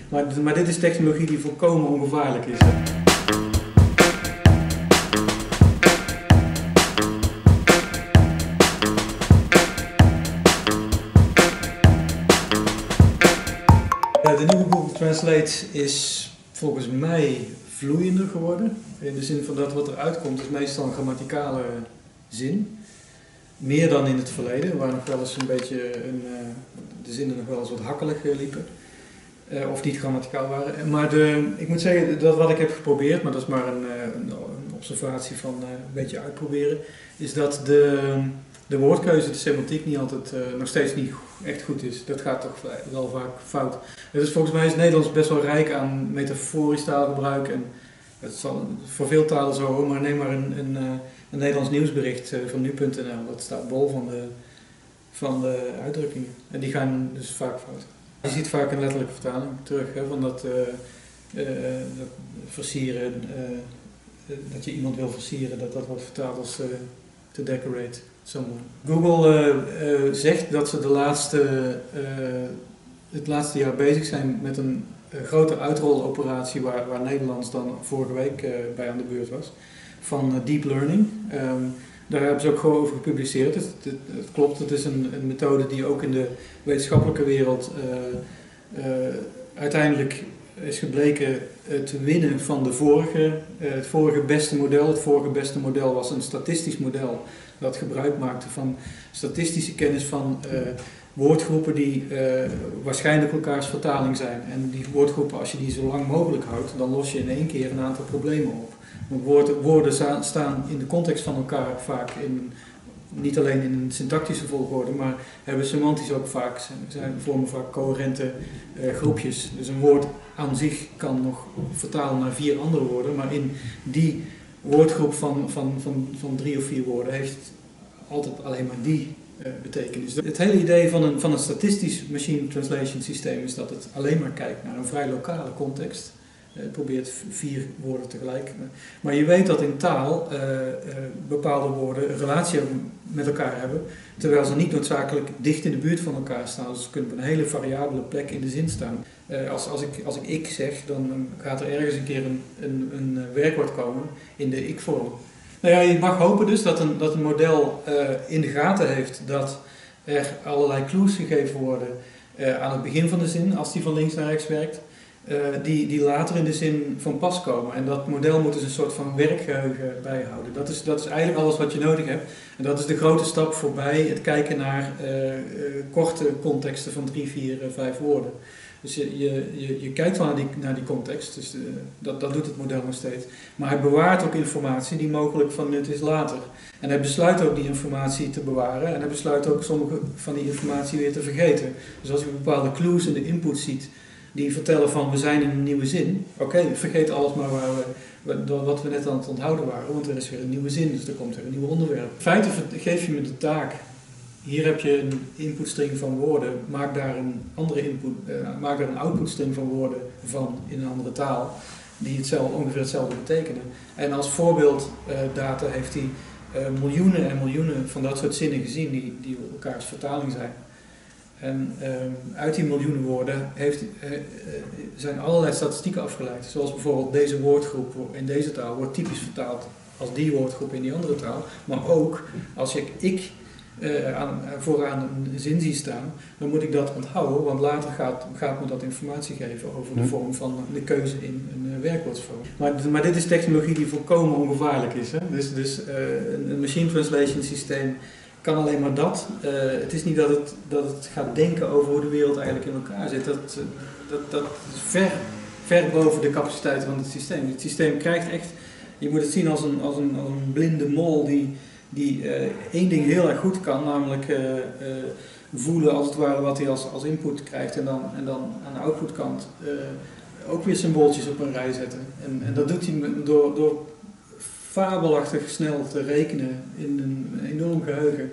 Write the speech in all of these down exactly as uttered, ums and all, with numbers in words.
Maar, maar dit is technologie die volkomen ongevaarlijk is. Hè? De nieuwe Google Translate is volgens mij vloeiender geworden. In de zin van dat wat eruit komt is meestal een grammaticale zin. Meer dan in het verleden, waar nog wel eens een beetje een, uh, de zinnen nog wel eens wat hakkelig uh, liepen. Uh, of niet grammaticaal waren. Maar de, ik moet zeggen dat wat ik heb geprobeerd, maar dat is maar een, een, een observatie van uh, een beetje uitproberen, is dat de, de woordkeuze, de semantiek niet altijd, uh, nog steeds niet echt goed is. Dat gaat toch wel vaak fout. Dus volgens mij is het Nederlands best wel rijk aan metaforisch taalgebruik. En het zal voor veel talen zo, maar neem maar een, een, een Nederlands nieuwsbericht van nu punt n l. Dat staat bol van de, van de uitdrukkingen. En die gaan dus vaak fout. Je ziet vaak een letterlijke vertaling terug, hè, van dat, uh, uh, dat versieren, uh, dat je iemand wil versieren, dat dat wordt vertaald als uh, to decorate someone. Google uh, uh, zegt dat ze de laatste, uh, het laatste jaar bezig zijn met een uh, grote uitroloperatie waar, waar Nederlands dan vorige week uh, bij aan de beurt was, van uh, deep learning. Um, Daar hebben ze ook gewoon over gepubliceerd. Het, het, het klopt, het is een, een methode die ook in de wetenschappelijke wereld uh, uh, uiteindelijk is gebleken uh, te winnen van de vorige, uh, het vorige beste model. Het vorige beste model was een statistisch model dat gebruik maakte van statistische kennis van uh, woordgroepen die uh, waarschijnlijk elkaars vertaling zijn. En die woordgroepen, als je die zo lang mogelijk houdt, dan los je in één keer een aantal problemen op. Woorden, woorden staan in de context van elkaar vaak in, niet alleen in een syntactische volgorde, maar hebben semantisch ook vaak, zijn, vormen vaak coherente uh, groepjes. Dus een woord aan zich kan nog vertalen naar vier andere woorden, maar in die woordgroep van, van, van, van drie of vier woorden heeft altijd alleen maar die uh, betekenis. Het hele idee van een, van een statistisch machine translation systeem is dat het alleen maar kijkt naar een vrij lokale context. Het probeert vier woorden tegelijk. Maar je weet dat in taal uh, uh, bepaalde woorden een relatie met elkaar hebben, terwijl ze niet noodzakelijk dicht in de buurt van elkaar staan. Dus ze kunnen op een hele variabele plek in de zin staan. Uh, als, als, ik, als ik ik zeg, dan gaat er ergens een keer een, een, een werkwoord komen in de ik-vorm. Nou ja, je mag hopen dus dat een, dat een model uh, in de gaten heeft dat er allerlei clues gegeven worden uh, aan het begin van de zin, als die van links naar rechts werkt. Uh, die, die later in de zin van pas komen. En dat model moet dus een soort van werkgeheugen bijhouden. Dat is, dat is eigenlijk alles wat je nodig hebt. En dat is de grote stap voorbij het kijken naar uh, uh, korte contexten van drie, vier, uh, vijf woorden. Dus je, je, je, je kijkt wel naar die, naar die context, dus uh, dat, dat doet het model nog steeds. Maar hij bewaart ook informatie die mogelijk van nut is later. En hij besluit ook die informatie te bewaren en hij besluit ook sommige van die informatie weer te vergeten. Dus als je bepaalde clues in de input ziet, die vertellen van we zijn in een nieuwe zin. Oké, okay, vergeet alles maar waar we, wat we net aan het onthouden waren, want er is weer een nieuwe zin, dus er komt weer een nieuw onderwerp. In feite geef je me de taak, hier heb je een inputstring van woorden, maak daar een andere input, uh, maak daar een outputstring van woorden van in een andere taal, die hetzelfde, ongeveer hetzelfde betekenen. En als voorbeelddata uh, heeft hij uh, miljoenen en miljoenen van dat soort zinnen gezien, die, die elkaars vertaling zijn. En uh, uit die miljoenen woorden heeft, uh, uh, zijn allerlei statistieken afgeleid. Zoals bijvoorbeeld deze woordgroep in deze taal wordt typisch vertaald als die woordgroep in die andere taal. Maar ook als ik ik uh, aan, vooraan een zin zie staan, dan moet ik dat onthouden. Want later gaat, gaat me dat informatie geven over de vorm van de keuze in een uh, werkwoordsvorm. Maar, maar dit is technologie die volkomen ongevaarlijk is. Hè? Dus, dus uh, een machine translation systeem kan alleen maar dat. Uh, het is niet dat het, dat het gaat denken over hoe de wereld eigenlijk in elkaar zit. Dat, dat, dat is ver, ver boven de capaciteit van het systeem. Het systeem krijgt echt, je moet het zien als een, als een, als een blinde mol die, die uh, één ding heel erg goed kan, namelijk uh, uh, voelen als het ware wat hij als, als input krijgt en dan, en dan aan de outputkant uh, ook weer symbooltjes op een rij zetten. En, en dat doet hij door, door fabelachtig snel te rekenen in een enorm geheugen.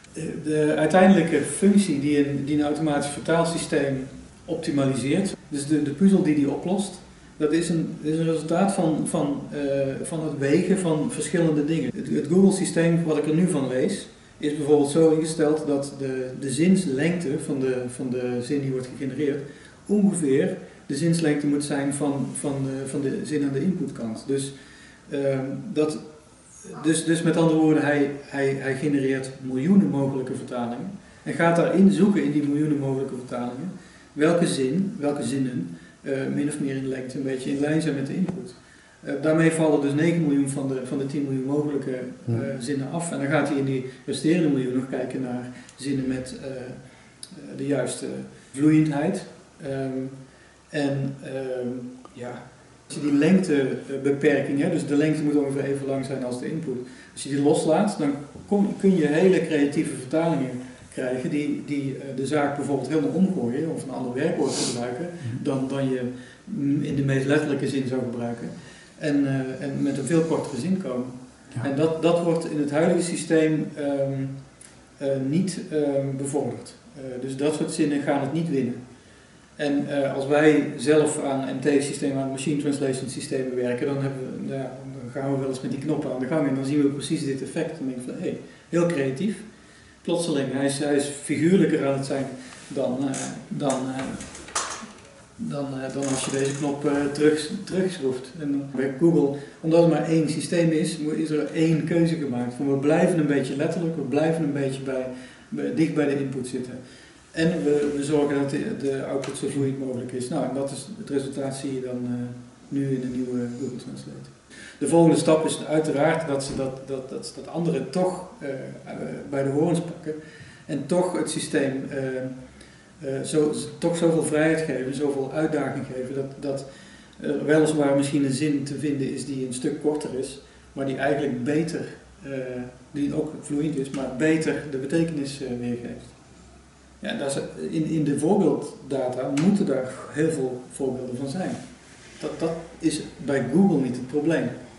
De uiteindelijke functie die een, die een automatisch vertaalsysteem optimaliseert, dus de, de puzzel die die oplost, dat is een, is een resultaat van, van, uh, van het wegen van verschillende dingen. Het, het Google-systeem wat ik er nu van lees, is bijvoorbeeld zo ingesteld dat de, de zinslengte van de, van de zin die wordt gegenereerd ongeveer de zinslengte moet zijn van, van, de, van de zin aan de inputkant. Dus, um, dat, dus, dus met andere woorden, hij, hij, hij genereert miljoenen mogelijke vertalingen en gaat daarin zoeken in die miljoenen mogelijke vertalingen welke zin, welke zinnen uh, min of meer in lengte een beetje in lijn zijn met de input. Uh, daarmee vallen dus negen miljoen van de, van de tien miljoen mogelijke uh, zinnen af en dan gaat hij in die resterende miljoen nog kijken naar zinnen met uh, de juiste vloeiendheid. Um, en um, ja, als je die lengtebeperking, hè, dus de lengte moet ongeveer even lang zijn als de input, als je die loslaat, dan kom, kun je hele creatieve vertalingen krijgen die, die uh, de zaak bijvoorbeeld helemaal omgooien of een ander werkwoord gebruiken dan, dan je in de meest letterlijke zin zou gebruiken en, uh, en met een veel kortere zin komen. Ja. En dat, dat wordt in het huidige systeem um, uh, niet um, bevorderd. Uh, dus dat soort zinnen gaan het niet winnen. En uh, als wij zelf aan M T-systemen, aan machine translation systemen werken, dan, hebben we, ja, dan gaan we wel eens met die knoppen aan de gang en dan zien we precies dit effect. Dan denk ik van, hé, hey, heel creatief. Plotseling, hij is, hij is figuurlijker aan het zijn dan, uh, dan, uh, dan, uh, dan als je deze knop uh, terug, terugschroeft. En bij Google, omdat het maar één systeem is, is er één keuze gemaakt. Van we blijven een beetje letterlijk, we blijven een beetje bij, bij, dicht bij de input zitten. En we, we zorgen dat de, de output zo vloeiend mogelijk is. Nou, en dat is het resultaat zie je dan uh, nu in de nieuwe Google Translate. De volgende stap is uiteraard dat ze dat, dat, dat, dat anderen toch uh, uh, bij de horens pakken en toch het systeem uh, uh, zo, toch zoveel vrijheid geven, zoveel uitdaging geven, dat, dat er weliswaar misschien een zin te vinden is die een stuk korter is, maar die eigenlijk beter, uh, die ook vloeiend is, maar beter de betekenis uh, weergeeft. Ja, dat is, in, in de voorbeelddata moeten daar heel veel voorbeelden van zijn. Dat, dat is bij Google niet het probleem.